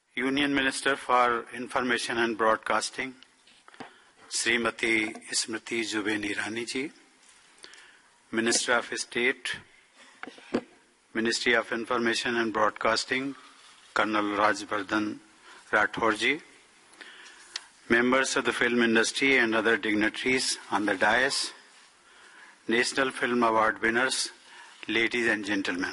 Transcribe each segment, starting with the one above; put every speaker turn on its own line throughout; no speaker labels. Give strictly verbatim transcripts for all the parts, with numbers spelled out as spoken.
Union Minister for Information and Broadcasting, Srimati Smriti Zubin Irani ji, Minister of State, Ministry of Information and Broadcasting, Colonel Rajvardhan Rathore ji, members of the film industry and other dignitaries on the dais, National Film Award winners, ladies and gentlemen.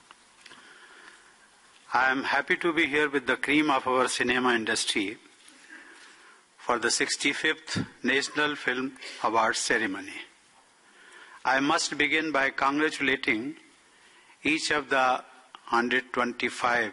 I am happy to be here with the cream of our cinema industry for the sixty-fifth National Film Awards ceremony. I must begin by congratulating each of the one hundred twenty-five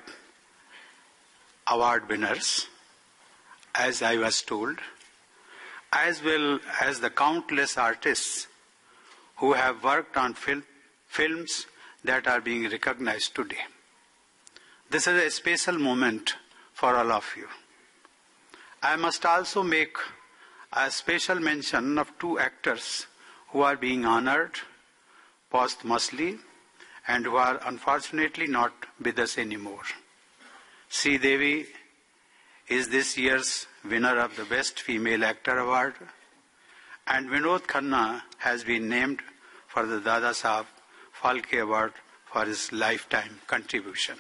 award winners, as I was told, as well as the countless artists who have worked on fil- films that are being recognized today. This is a special moment for all of you. I must also make a special mention of two actors who are being honored posthumously and who are unfortunately not with us anymore. Shri Devi is this year's winner of the Best Female Actor Award, and Vinod Khanna has been named for the Dada Saheb Phalke Award for his lifetime contribution.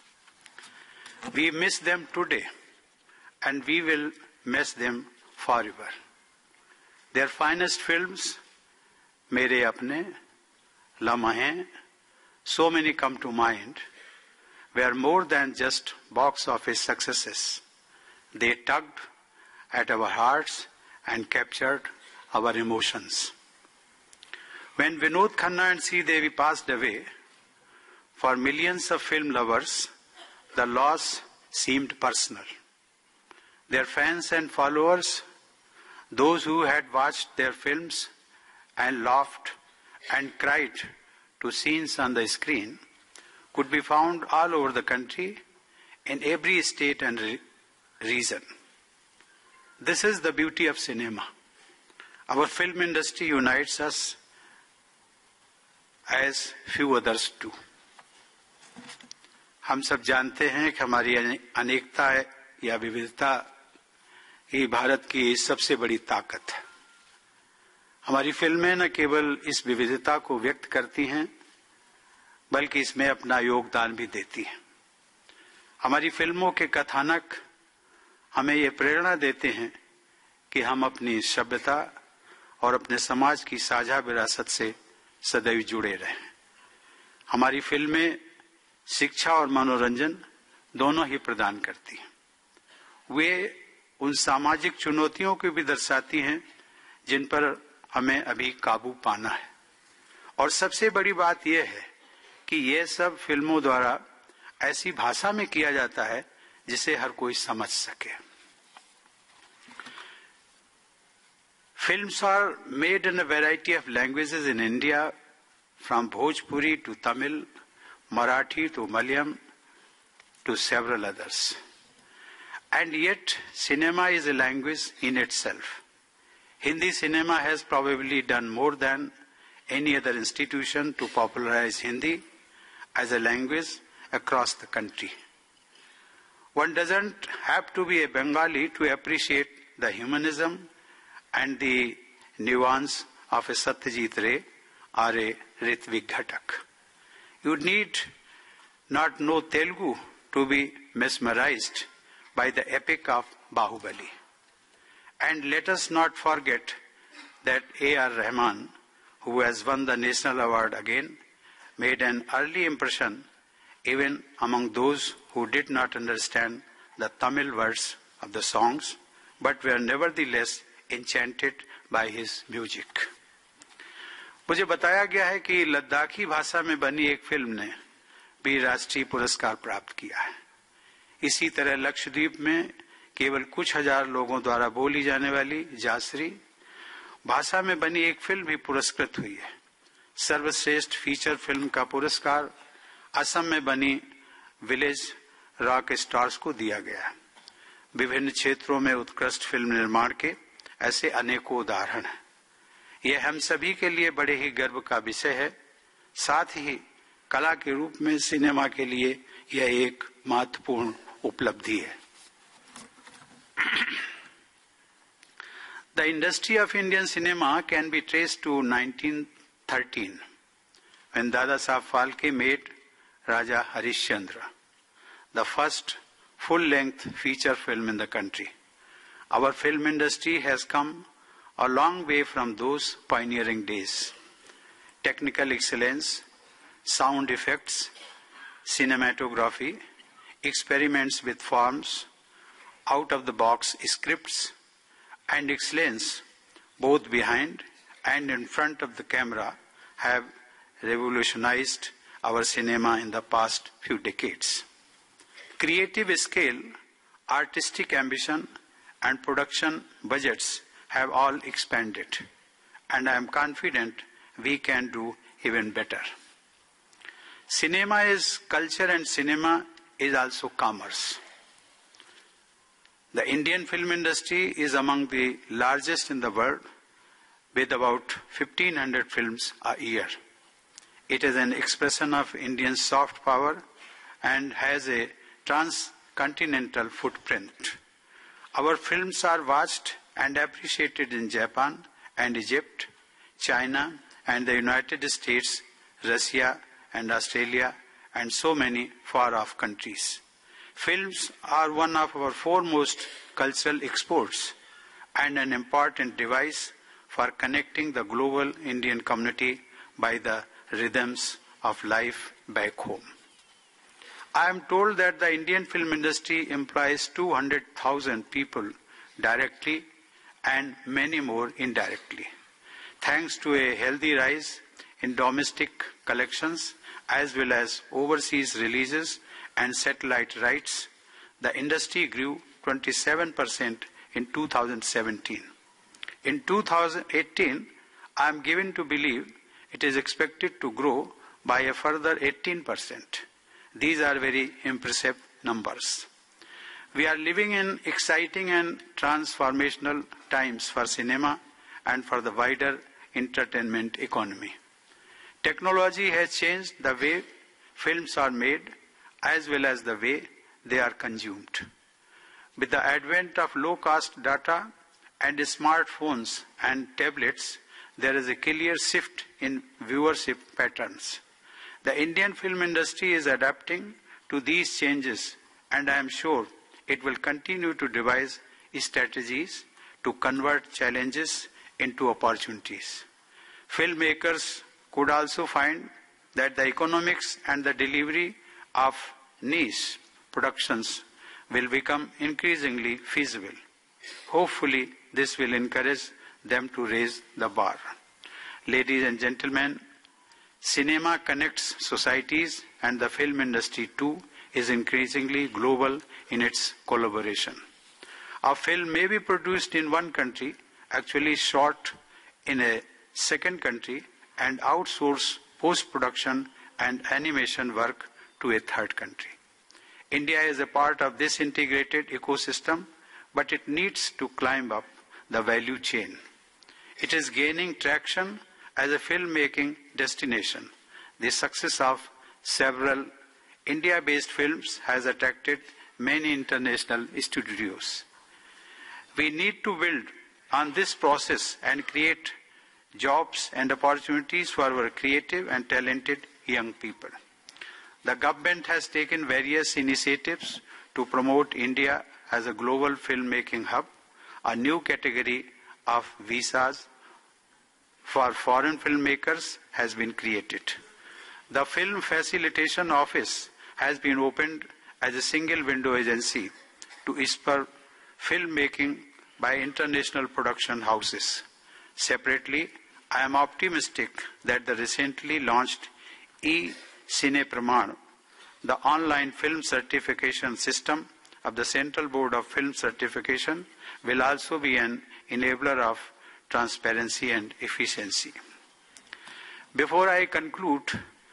We miss them today, and we will miss them forever. Their finest films, Mere Apne, Lamhe, so many come to mind, were more than just box office successes. They tugged at our hearts and captured our emotions. When Vinod Khanna and Shri Devi passed away, for millions of film lovers, the loss seemed personal. Their fans and followers, those who had watched their films and laughed and cried to scenes on the screen, could be found all over the country, in every state and re- region. This is the beauty of cinema. Our film industry unites us as few others do. हम सब जानते हैं कि हमारी अनेकता या विविधता ही भारत की सबसे बड़ी ताकत है। हमारी फिल्में न केवल इस विविधता को व्यक्त करती हैं, बल्कि इसमें अपना योगदान भी देती हैं। हमारी फिल्मों के कथानक हमें ये प्रेरणा देते हैं कि हम अपनी सभ्यता और अपने समाज की साझा विरासत से सदैव जुड़े रहें। हमारी फिल्में शिक्षा और मनोरंजन दोनों ही प्रदान करती हैं। वे उन सामाजिक चुनौतियों को भी दर्शाती हैं जिन पर हमें अभी काबू पाना है। और सबसे बड़ी बात यह है कि ये सब फिल्मों द्वारा ऐसी भाषा में किया जाता है जिसे हर कोई समझ सके। Films are made in a variety of languages in India, from Bhojpuri to Tamil, Marathi to Malayalam to several others. And yet, cinema is a language in itself. Hindi cinema has probably done more than any other institution to popularize Hindi as a language across the country. One doesn't have to be a Bengali to appreciate the humanism and the nuance of a Satyajit Ray or a Ritvik Ghatak. You need not know Telugu to be mesmerized by the epic of Bahubali. And let us not forget that A R Rahman, who has won the National Award again, made an early impression even among those who did not understand the Tamil words of the songs, but were nevertheless enchanted by his music. मुझे बताया गया है कि लद्दाखी भाषा में बनी एक film ने भी राष्ट्रीय पुरस्कार प्राप्त किया है। इसी तरह लक्षद्वीप में केवल कुछ हजार लोगों द्वारा बोली जाने वाली जासरी भाषा में बनी एक फिल्म भी पुरस्कृत हुई है। सर्वश्रेष्ठ फीचर फिल्म का पुरस्कार असम में बनी विलेज रॉक स्टार्स को दिया गया है। विभिन्न क्षेत्रों में उत्कृष्ट फिल्म निर्माण के ऐसे अनेकों उदाहरण हैं। यह हम सभी के लिए बड़े ही गर्व का विषय है। साथ ही कला के रूप में सिनेमा के लिए यह एक महत्वपूर्ण उपलब्धि है। The industry of Indian cinema can be traced to nineteen thirteen, when Dada Saheb Phalke made Raja Harishchandra, the first full-length feature film in the country. Our film industry has come a long way from those pioneering days. Technical excellence, sound effects, cinematography, experiments with forms, out-of-the-box scripts, and excellence, both behind and in front of the camera, have revolutionized our cinema in the past few decades. Creative skill, artistic ambition, and production budgets have all expanded, and I am confident we can do even better. Cinema is culture and cinema is also commerce. The Indian film industry is among the largest in the world, with about fifteen hundred films a year. It is an expression of Indian soft power and has a transcontinental footprint. Our films are watched and appreciated in Japan and Egypt, China and the United States, Russia and Australia, and so many far-off countries. Films are one of our foremost cultural exports and an important device for connecting the global Indian community by the rhythms of life back home. I am told that the Indian film industry employs two hundred thousand people directly and many more indirectly. Thanks to a healthy rise in domestic collections as well as overseas releases and satellite rights, the industry grew twenty-seven percent in two thousand seventeen. In two thousand eighteen, I am given to believe it is expected to grow by a further eighteen percent. These are very impressive numbers. We are living in exciting and transformational times for cinema and for the wider entertainment economy. Technology has changed the way films are made as well as the way they are consumed. With the advent of low-cost data and smartphones and tablets, there is a clear shift in viewership patterns. The Indian film industry is adapting to these changes, and I am sure it will continue to devise strategies to convert challenges into opportunities. Filmmakers could also find that the economics and the delivery of niche productions will become increasingly feasible. Hopefully, this will encourage them to raise the bar. Ladies and gentlemen, cinema connects societies, and the film industry too is increasingly global in its collaboration. A film may be produced in one country, actually shot in a second country, and outsource post-production and animation work to a third country. India is a part of this integrated ecosystem, but it needs to climb up the value chain. It is gaining traction as a filmmaking destination. The success of several India-based films has attracted many international studios. We need to build on this process and create jobs and opportunities for our creative and talented young people. The government has taken various initiatives to promote India as a global filmmaking hub. A new category of visas for foreign filmmakers has been created. The Film Facilitation Office has been opened as a single window agency to spur filmmaking by international production houses. Separately, I am optimistic that the recently launched e-Cine Praman, the online film certification system of the Central Board of Film Certification, will also be an enabler of transparency and efficiency. Before I conclude,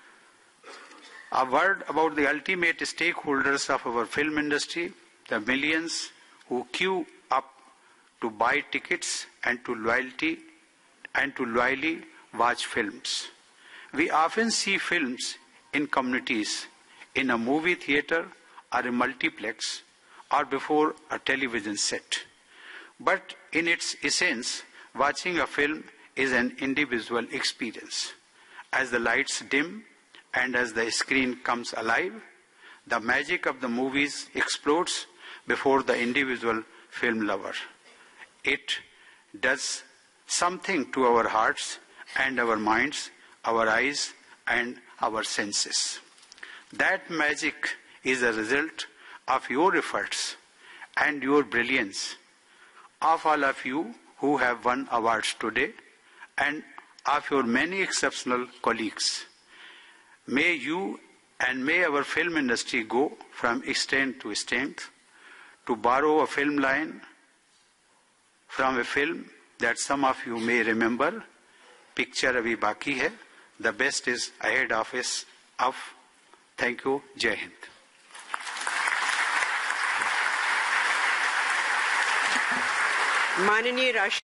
a word about the ultimate stakeholders of our film industry, the millions who queue up to buy tickets and to loyalty and to loyally watch films. We often see films in communities, in a movie theater or a multiplex, or before a television set. But in its essence, watching a film is an individual experience. As the lights dim and as the screen comes alive, the magic of the movies explodes before the individual film lover. It does something to our hearts and our minds, our eyes and our senses. That magic is a result of your efforts and your brilliance, of all of you who have won awards today, and of your many exceptional colleagues. May you and may our film industry go from strength to strength. To borrow a film line from a film that some of you may remember, picture abhi baki hai, the best is ahead of us. Of. Thank you. Jai Hind.
माननीय राष्ट्र